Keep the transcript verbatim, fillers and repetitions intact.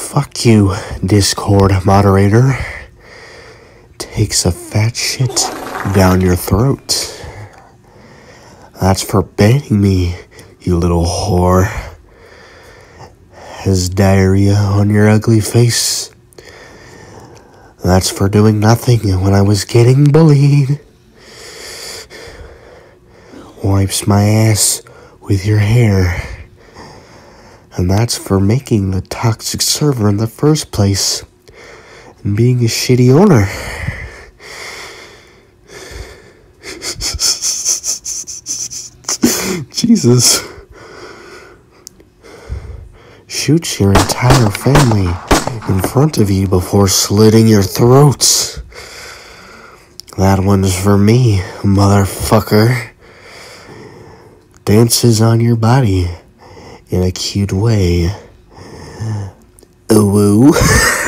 Fuck you, Discord moderator. Takes a fat shit down your throat. That's for banning me, you little whore. Has diarrhea on your ugly face. That's for doing nothing when I was getting bullied. Wipes my ass with your hair. And that's for making the toxic server in the first place and being a shitty owner. Jesus. Shoots your entire family in front of you before slitting your throats. That one's for me, motherfucker. Dances on your body in a cute way. Ooh, woo.